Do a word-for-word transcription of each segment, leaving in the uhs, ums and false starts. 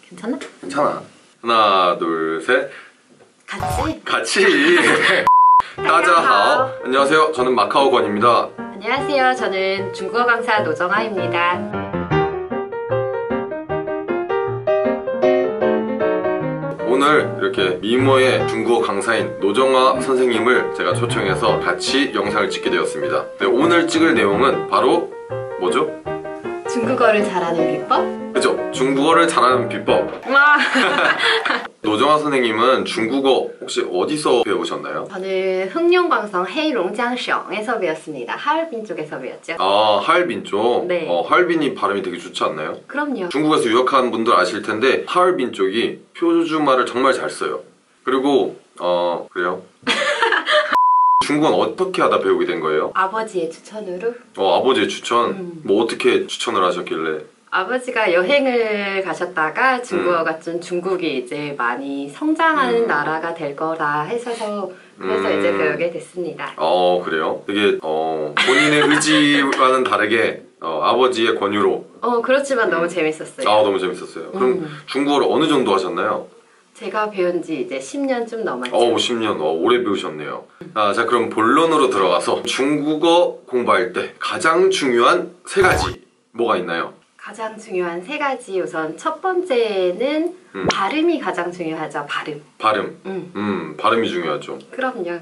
괜찮아? 괜찮아. 하나, 둘, 셋. 같이? 같이. 따자하오. 안녕하세요. 저는 마카오 권입니다. 안녕하세요. 저는 중국어 강사 노정아입니다. 오늘 이렇게 미모의 중국어 강사인 노정아 선생님을 제가 초청해서 같이 영상을 찍게 되었습니다. 네, 오늘 찍을 내용은 바로 뭐죠? 중국어를 잘하는 비법? 그죠? 중국어를 잘하는 비법. 와. 노정아 선생님은 중국어 혹시 어디서 배우셨나요? 저는 흑룡광성 헤이롱장省에서 배웠습니다. 하얼빈 쪽에서 배웠죠. 아, 하얼빈 쪽? 네. 어, 하얼빈이 발음이 되게 좋지 않나요? 그럼요. 중국에서 유학한 분들 아실 텐데 하얼빈 쪽이 표주말을 정말 잘 써요. 그리고 어... 그래요? 중국어는 어떻게 하다 배우게 된 거예요? 아버지의 추천으로? 어, 아버지의 추천? 음. 뭐 어떻게 추천을 하셨길래? 아버지가 여행을 가셨다가 중국어가 음. 좀 중국이 이제 많이 성장하는 음. 나라가 될 거라 해서 그래서 음. 이제 배우게 됐습니다. 어, 그래요? 되게 어, 본인의 의지와는 다르게 어, 아버지의 권유로. 어, 그렇지만 너무 재밌었어요. 아, 너무 재밌었어요. 그럼 음. 중국어를 어느 정도 하셨나요? 제가 배운 지 이제 십 년쯤 넘었죠. 어, 십 년. 어, 오래 배우셨네요. 아, 자, 그럼 본론으로 들어가서 중국어 공부할 때 가장 중요한 세 가지 뭐가 있나요? 가장 중요한 세 가지. 우선 첫 번째는 음. 발음이 가장 중요하죠. 발음. 발음. 음. 음, 발음이 중요하죠. 그럼요.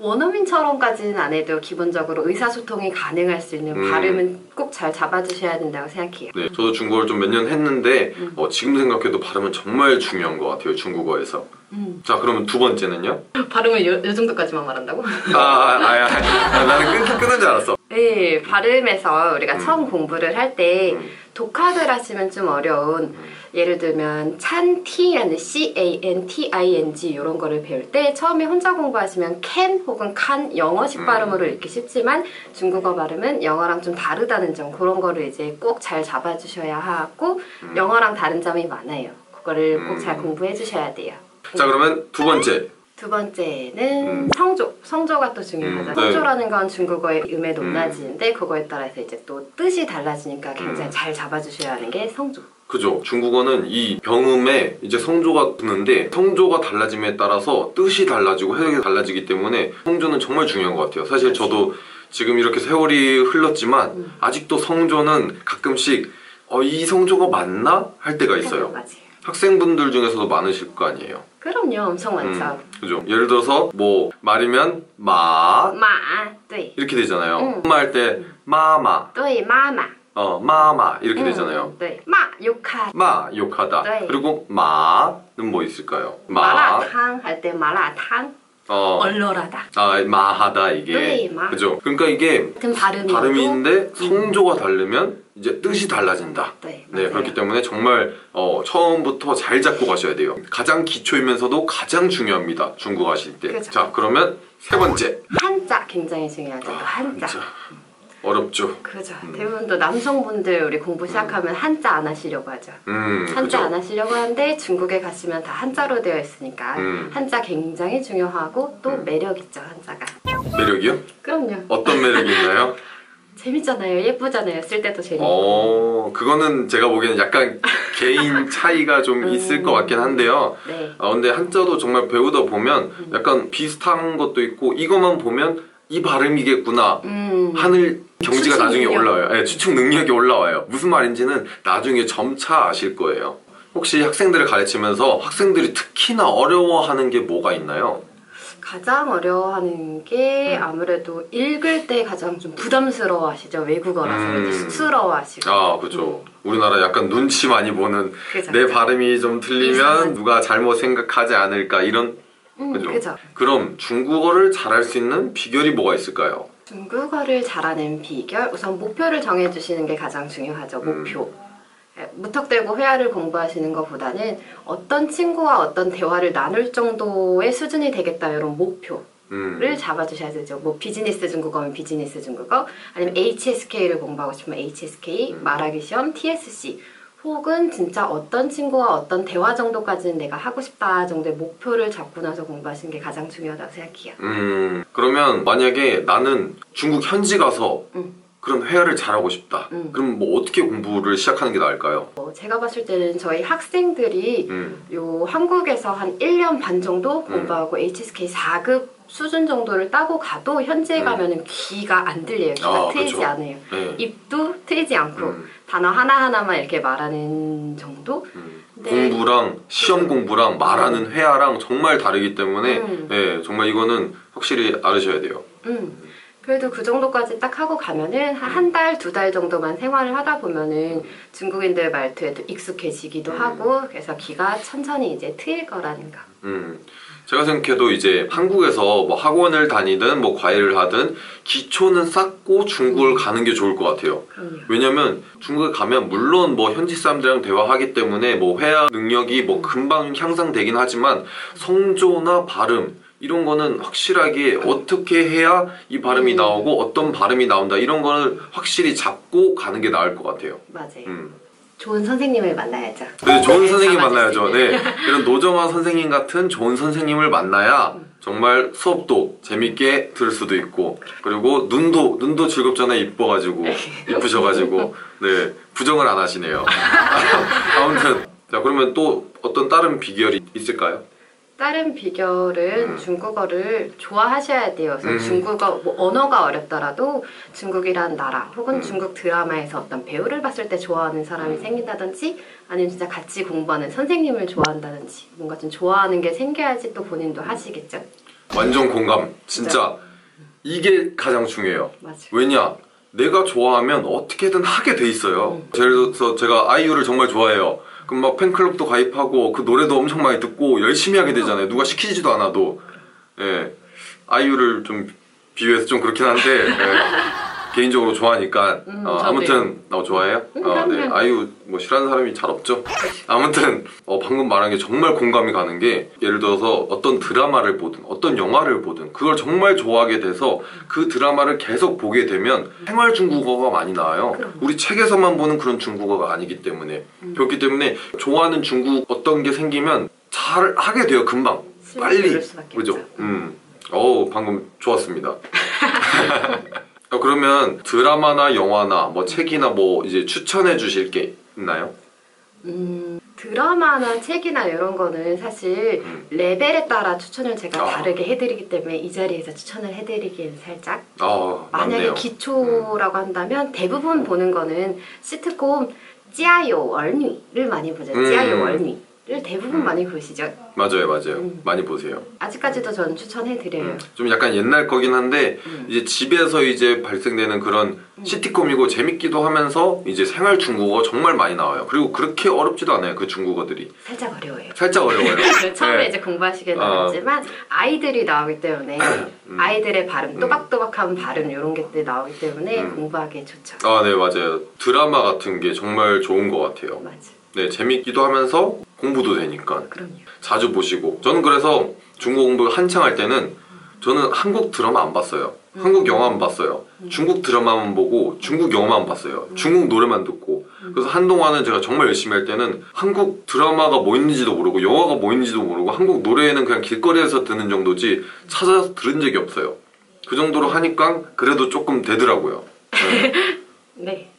원어민처럼까지는 안 해도 기본적으로 의사소통이 가능할 수 있는 음. 발음은 꼭 잘 잡아주셔야 된다고 생각해요. 네, 저도 중국어를 좀 몇 년 했는데 음. 어, 지금 생각해도 발음은 정말 중요한 것 같아요, 중국어에서. 음. 자, 그러면 두 번째는요? 발음을 요, 요 정도까지만 말한다고? 아, 아, 아, 아, 아 나는 끊, 끊은 줄 알았어. 네, 발음에서 우리가 음. 처음 공부를 할 때 음. 독학을 하시면 좀 어려운 음. 예를 들면 찬티라는 씨 에이 엔 티 아이 엔 지 이런 거를 배울 때 처음에 혼자 공부하시면 can 혹은 can 영어식 음. 발음으로 읽기 쉽지만 중국어 발음은 영어랑 좀 다르다는 점 그런 거를 이제 꼭 잘 잡아주셔야 하고 음. 영어랑 다른 점이 많아요. 그거를 음. 꼭 잘 공부해 주셔야 돼요. 자, 그러면 두 번째. 두 번째는 음. 성조. 성조가 또 중요하죠. 음, 네. 성조라는 건 중국어의 음의 높낮이인데 그거에 따라서 이제 또 뜻이 달라지니까 굉장히 음. 잘 잡아주셔야 하는 게 성조. 그죠. 중국어는 이 병음에 이제 성조가 붙는데 성조가 달라짐에 따라서 뜻이 달라지고 해석이 달라지기 때문에 성조는 정말 중요한 것 같아요. 사실 저도 지금 이렇게 세월이 흘렀지만 음. 아직도 성조는 가끔씩 어, 이 성조가 맞나? 할 때가 있어요. 맞아요. 학생분들 중에서도 많으실 거 아니에요. 그럼요. 엄청 많죠. 음, 그죠. 예를 들어서 뭐 말이면 마 마, 对. 이렇게 되잖아요. 음. 엄마 할 때 마마 对, 마마. 어 마마 이렇게 음, 되잖아요. 对. 마, 욕하. 마 욕하다. 네. 그리고 마는 뭐 있을까요? 마 마라탕 할 때 마라탕. 어, 얼얼하다. 아 마하다 이게. 네, 마. 그죠. 그러니까 이게 같은 발음이 발음인데 성조가 다르면 이제 뜻이 달라진다. 네, 네, 맞아요. 그렇기 때문에 정말 어, 처음부터 잘 잡고 가셔야 돼요. 가장 기초이면서도 가장 중요합니다. 중국어 하실 때. 그죠. 자, 그러면 세 번째. 한자 굉장히 중요하죠. 아, 또 한자. 한자. 어렵죠. 그죠. 음. 대부분 또 남성분들 우리 공부 시작하면 한자 안 하시려고 하죠. 음, 한자 그죠. 안 하시려고 하는데 중국에 가시면 다 한자로 되어 있으니까 음. 한자 굉장히 중요하고 또 음. 매력 있죠. 한자가. 매력이요? 그럼요. 어떤 매력이 있나요? 재밌잖아요. 예쁘잖아요. 쓸 때도 재밌고. 어, 그거는 제가 보기에는 약간 개인 차이가 좀 음. 있을 것 같긴 한데요. 네. 아, 근데 한자도 정말 배우다 보면 음. 약간 비슷한 것도 있고 이것만 보면 이 발음이겠구나 음. 하늘 경지가 추측 나중에 능력. 올라와요. 네, 추측 능력이 올라와요. 무슨 말인지는 나중에 점차 아실 거예요. 혹시 학생들을 가르치면서 학생들이 특히나 어려워하는 게 뭐가 있나요? 가장 어려워하는 게 음. 아무래도 읽을 때 가장 좀 부담스러워 하시죠. 외국어라서 음. 그런지 쑥스러워 하시고. 아, 그죠. 우리나라 약간 눈치 많이 보는 그죠. 내 발음이 좀 틀리면 이상하지. 누가 잘못 생각하지 않을까 이런. 음, 그죠? 그죠. 그럼 중국어를 잘할 수 있는 비결이 뭐가 있을까요? 중국어를 잘하는 비결? 우선 목표를 정해주시는 게 가장 중요하죠. 음. 목표. 예, 무턱대고 회화를 공부하시는 것보다는 어떤 친구와 어떤 대화를 나눌 정도의 수준이 되겠다 이런 목표를 음. 잡아주셔야 되죠. 뭐 비즈니스 중국어면 비즈니스 중국어, 아니면 에이치 에스 케이를 공부하고 싶으면 에이치 에스 케이, 음. 말하기 시험, 티 에스 씨, 혹은 진짜 어떤 친구와 어떤 대화 정도까지는 내가 하고 싶다 정도의 목표를 잡고 나서 공부하시는 게 가장 중요하다고 생각해요. 음, 그러면 만약에 나는 중국 현지 가서 음. 그럼 회화를 잘하고 싶다. 음. 그럼 뭐 어떻게 공부를 시작하는 게 나을까요? 어, 제가 봤을 때는 저희 학생들이 음. 요 한국에서 한 일 년 반 정도 공부하고 에이치에스케이 사 급 수준 정도를 따고 가도 현지에 음. 가면은 귀가 안 들려요. 귀가 아, 트이지 그쵸. 않아요. 네. 입도 트이지 않고 음. 단어 하나하나만 이렇게 말하는 정도? 음. 네. 공부랑 시험 공부랑 말하는 회화랑 정말 다르기 때문에 음. 예, 정말 이거는 확실히 알으셔야 돼요. 음. 그래도 그 정도까지 딱 하고 가면은 한 달, 두 달 정도만 생활을 하다 보면은 중국인들 말투에도 익숙해지기도 음. 하고 그래서 귀가 천천히 이제 트일 거라는 거. 음. 제가 생각해도 이제 한국에서 뭐 학원을 다니든 뭐 과외를 하든 기초는 쌓고 중국을 가는 게 좋을 것 같아요. 그럼요. 왜냐면 중국에 가면 물론 뭐 현지 사람들이랑 대화하기 때문에 뭐 회화 능력이 뭐 금방 향상되긴 하지만 성조나 발음 이런 거는 확실하게 어떻게 해야 이 발음이 음. 나오고 어떤 발음이 나온다 이런 거를 확실히 잡고 가는 게 나을 것 같아요. 맞아요. 음. 좋은 선생님을 만나야죠. 네, 좋은 네, 선생님 잡아줄 만나야죠. 수 있는. 네, 이런 노정화 선생님 같은 좋은 선생님을 만나야 정말 수업도 재밌게 들을 수도 있고 그리고 눈도 눈도 즐겁잖아요. 이뻐가지고 이쁘셔가지고 네 부정을 안 하시네요. 아무튼 자 그러면 또 어떤 다른 비결이 있을까요? 다른 비결은 음. 중국어를 좋아하셔야 돼요. 그래서 음. 중국어 뭐 언어가 어렵더라도 중국이란 나라 혹은 음. 중국 드라마에서 어떤 배우를 봤을 때 좋아하는 사람이 생긴다든지 아니면 진짜 같이 공부하는 선생님을 좋아한다든지 뭔가 좀 좋아하는 게 생겨야지 또 본인도 하시겠죠. 완전 공감. 진짜 이게 가장 중요해요. 맞아요. 왜냐? 내가 좋아하면 어떻게든 하게 돼 있어요. 예를 들어서 제가 아이유를 정말 좋아해요. 그럼 막 팬클럽도 가입하고 그 노래도 엄청 많이 듣고 열심히 하게 되잖아요. 누가 시키지도 않아도. 예. 아이유를 좀 비교해서 좀 그렇긴 한데 예. 개인적으로 좋아하니까 음, 어, 저도요. 아무튼 어, 좋아해요? 음, 어, 네. 그럼요. 아이유 뭐 싫어하는 사람이 잘 없죠. 아무튼 어, 방금 말한 게 정말 공감이 가는 게 예를 들어서 어떤 드라마를 보든 어떤 영화를 보든 그걸 정말 좋아하게 돼서 그 드라마를 계속 보게 되면 생활 중국어가 많이 나와요. 그럼. 우리 책에서만 보는 그런 중국어가 아니기 때문에 음. 그렇기 때문에 좋아하는 중국 어떤 게 생기면 잘 하게 돼요. 금방 빨리 그럴 수밖에 그죠? 없죠. 음. 어우 방금 좋았습니다. 어, 그러면 드라마나 영화나 뭐 책이나 뭐 이제 추천해 주실 게 있나요? 음, 드라마나 책이나 이런 거는 사실 음. 레벨에 따라 추천을 제가 아. 다르게 해드리기 때문에 이 자리에서 추천을 해드리기엔 살짝 아 만약에 맞네요. 기초라고 한다면 대부분 보는 거는 시트콤 찌아요 얼뉘를 많이 보죠. 음. 찌아요 얼뉘를 대부분 음. 많이 보시죠. 맞아요, 맞아요. 음. 많이 보세요. 아직까지도 저는 추천해드려요. 음. 좀 약간 옛날 거긴 한데 음. 이제 집에서 이제 발생되는 그런 음. 시티콤이고 재밌기도 하면서 이제 생활 중국어 정말 많이 나와요. 그리고 그렇게 어렵지도 않아요. 그 중국어들이 살짝 어려워요. 살짝 어려워요. 처음에 네. 이제 공부하시기는 어. 어렵지만 아이들이 나오기 때문에 음. 아이들의 발음, 음. 또박또박한 발음 이런 게 나오기 때문에 음. 공부하기 좋죠. 아, 네, 맞아요. 드라마 같은 게 정말 좋은 것 같아요. 맞아. 네, 재밌기도 하면서 공부도 되니까 그럼요. 자주 보시고 저는 그래서 중국 공부 한창 할 때는 저는 한국 드라마 안 봤어요. 음. 한국 영화 안 봤어요. 중국 드라마만 보고 중국 영화만 봤어요. 중국 노래만 듣고 그래서 한동안은 제가 정말 열심히 할 때는 한국 드라마가 뭐 있는지도 모르고 영화가 뭐 있는지도 모르고 한국 노래는 그냥 길거리에서 듣는 정도지 찾아서 들은 적이 없어요. 그 정도로 하니까 그래도 조금 되더라고요. 네. 네.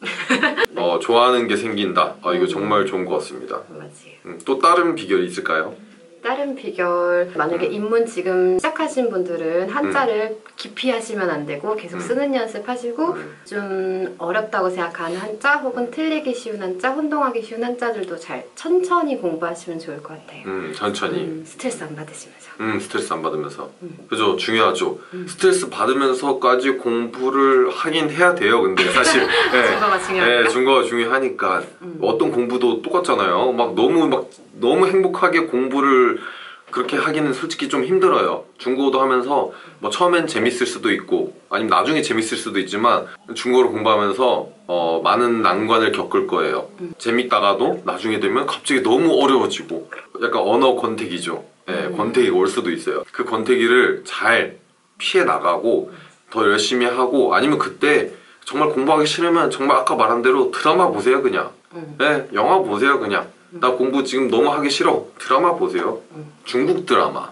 어, 좋아하는 게 생긴다. 아, 이거 음. 정말 좋은 것 같습니다. 맞아요. 음, 또 다른 비결이 있을까요? 다른 비결 만약에 입문 지금 시작하신 분들은 한자를 깊이 하시면 안 되고 계속 음. 쓰는 연습하시고 음. 좀 어렵다고 생각하는 한자 혹은 틀리기 쉬운 한자, 혼동하기 쉬운 한자들도 잘 천천히 공부하시면 좋을 것 같아요. 음, 천천히. 음, 스트레스 안 받으시면서. 음, 스트레스 안 받으면서. 음. 그죠, 중요하죠. 음. 스트레스 받으면서까지 공부를 하긴 해야 돼요, 근데 사실. 네. 증거가 중요하니까. 네, 중거가 중요하니까. 음. 어떤 공부도 똑같잖아요. 막 너무 막 너무 행복하게 공부를 그렇게 하기는 솔직히 좀 힘들어요. 중국어도 하면서 뭐 처음엔 재밌을 수도 있고 아니면 나중에 재밌을 수도 있지만 중국어를 공부하면서 어, 많은 난관을 겪을 거예요. 음. 재밌다가도 나중에 되면 갑자기 너무 어려워지고 약간 언어 권태기죠. 네, 음. 권태기가 올 수도 있어요. 그 권태기를 잘 피해 나가고 더 열심히 하고 아니면 그때 정말 공부하기 싫으면 정말 아까 말한 대로 드라마 보세요 그냥. 음. 네, 영화 보세요 그냥. 나 공부 지금 너무 하기 싫어. 드라마 보세요. 음. 중국 드라마.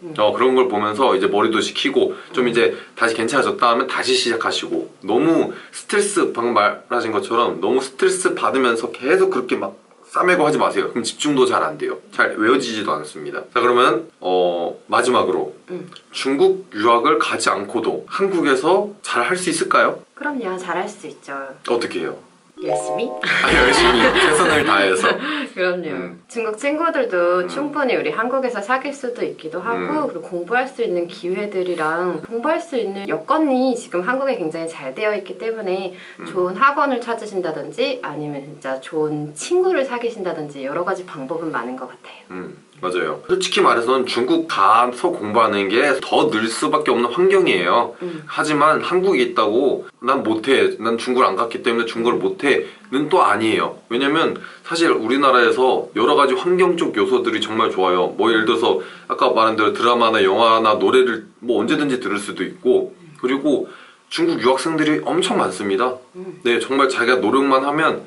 음. 어, 그런 걸 보면서 이제 머리도 식히고 좀 이제 다시 괜찮아졌다 하면 다시 시작하시고, 너무 스트레스, 방금 말하신 것처럼 너무 스트레스 받으면서 계속 그렇게 막 싸매고 하지 마세요. 그럼 집중도 잘 안 돼요. 잘 외워지지도 않습니다. 자, 그러면 어, 마지막으로 음. 중국 유학을 가지 않고도 한국에서 잘 할 수 있을까요? 그럼요. 잘할 수 있죠. 어떻게 해요? 열심히? 아, 열심히 최선을 다해서. 그럼요. 음. 중국 친구들도 음. 충분히 우리 한국에서 사귈 수도 있기도 하고 음. 그리고 공부할 수 있는 기회들이랑 공부할 수 있는 여건이 지금 한국에 굉장히 잘 되어 있기 때문에 음. 좋은 학원을 찾으신다든지 아니면 진짜 좋은 친구를 사귀신다든지 여러 가지 방법은 많은 것 같아요. 음, 맞아요. 솔직히 말해서는 중국 가서 공부하는 게 더 늘 수밖에 없는 환경이에요. 음. 하지만 한국에 있다고 난 못해, 난 중국을 안 갔기 때문에 중국을 못해는 또 아니에요. 왜냐면 사실 우리나라에서 여러 가지 환경적 요소들이 정말 좋아요. 뭐 예를 들어서 아까 말한 대로 드라마나 영화나 노래를 뭐 언제든지 들을 수도 있고, 그리고 중국 유학생들이 엄청 많습니다. 음. 네, 정말 자기가 노력만 하면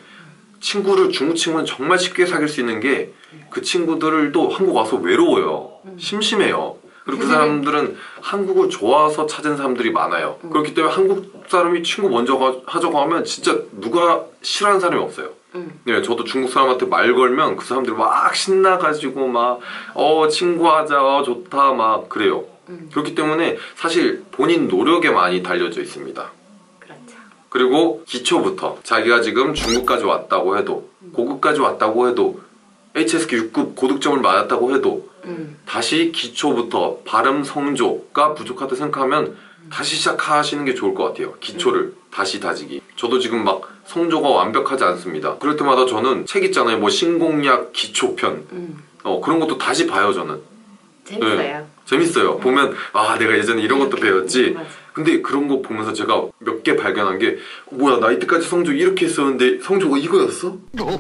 친구를, 중국 친구는 정말 쉽게 사귈 수 있는 게 그 친구들도 한국 와서 외로워요. 심심해요. 그리고 그 사람들은 한국을 좋아서 찾은 사람들이 많아요. 그렇기 때문에 한국 사람이 친구 먼저 가, 하자고 하면 진짜 누가 싫어하는 사람이 없어요. 음. 네, 저도 중국 사람한테 말 걸면 그 사람들이 막 신나가지고 막 어 친구하자, 어, 좋다 막 그래요. 음. 그렇기 때문에 사실 본인 노력에 많이 달려져 있습니다. 그렇죠. 그리고 기초부터 자기가 지금 중국까지 왔다고 해도, 고급까지 왔다고 해도, 에이치에스케이 육 급 고득점을 맞았다고 해도 음. 다시 기초부터 발음 성조가 부족하다 생각하면 다시 시작하시는 게 좋을 것 같아요. 기초를 다시 다지기. 저도 지금 막 성조가 완벽하지 않습니다. 그럴 때마다 저는 책 있잖아요. 뭐 신공약 기초편, 음. 어, 그런 것도 다시 봐요. 저는 재밌어요. 네. 재밌어요. 보면 아, 내가 예전에 이런 것도 배웠지. 맞아. 근데 그런 거 보면서 제가 몇 개 발견한 게, 뭐야, 나 이때까지 성조 이렇게 했었는데 성조가 이거였어?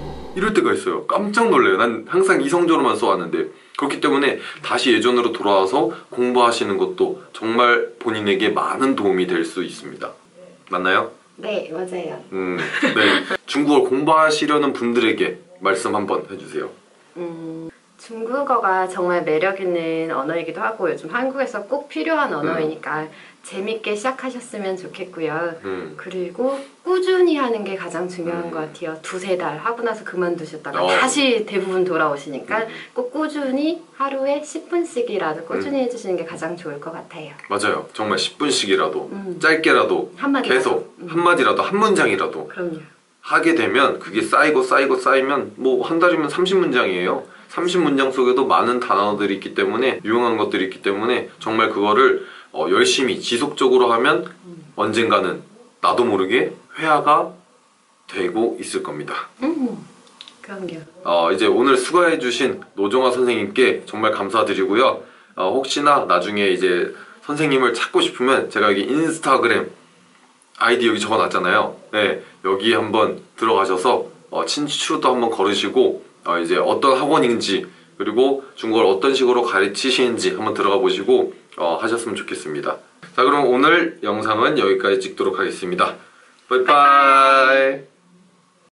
이럴 때가 있어요. 깜짝 놀래요. 난 항상 이 성조로만 써왔는데. 그렇기 때문에 다시 예전으로 돌아와서 공부하시는 것도 정말 본인에게 많은 도움이 될 수 있습니다. 맞나요? 네, 맞아요. 음, 네. 중국어를 공부하시려는 분들에게 말씀 한번 해주세요. 음, 중국어가 정말 매력 있는 언어이기도 하고 요즘 한국에서 꼭 필요한 언어이니까 재밌게 시작하셨으면 좋겠고요. 음. 그리고 꾸준히 하는 게 가장 중요한 음. 것 같아요. 두세 달 하고 나서 그만두셨다가 어. 다시 대부분 돌아오시니까 음. 꼭 꾸준히 하루에 십 분씩이라도 꾸준히 음. 해주시는 게 가장 좋을 것 같아요. 맞아요. 정말 십 분씩이라도, 음. 짧게라도, 한마디라도. 계속, 음. 한마디라도, 한 문장이라도 그럼요. 하게 되면 그게 쌓이고 쌓이고 쌓이면 뭐 한 달이면 삼십 문장이에요. 삼십 문장 속에도 많은 단어들이 있기 때문에, 유용한 것들이 있기 때문에 정말 그거를 어, 열심히 지속적으로 하면 언젠가는 나도 모르게 회화가 되고 있을 겁니다. 음, 그럼요. 어, 이제 오늘 수고해주신 노정아 선생님께 정말 감사드리고요. 어, 혹시나 나중에 이제 선생님을 찾고 싶으면 제가 여기 인스타그램 아이디 여기 적어놨잖아요. 네, 여기 한번 들어가셔서 어, 친추도 한번 걸으시고 어, 이제 어떤 학원인지 그리고 중국어를 어떤 식으로 가르치시는지 한번 들어가 보시고 어, 하셨으면 좋겠습니다. 자, 그럼 오늘 영상은 여기까지 찍도록 하겠습니다. 빠이빠이.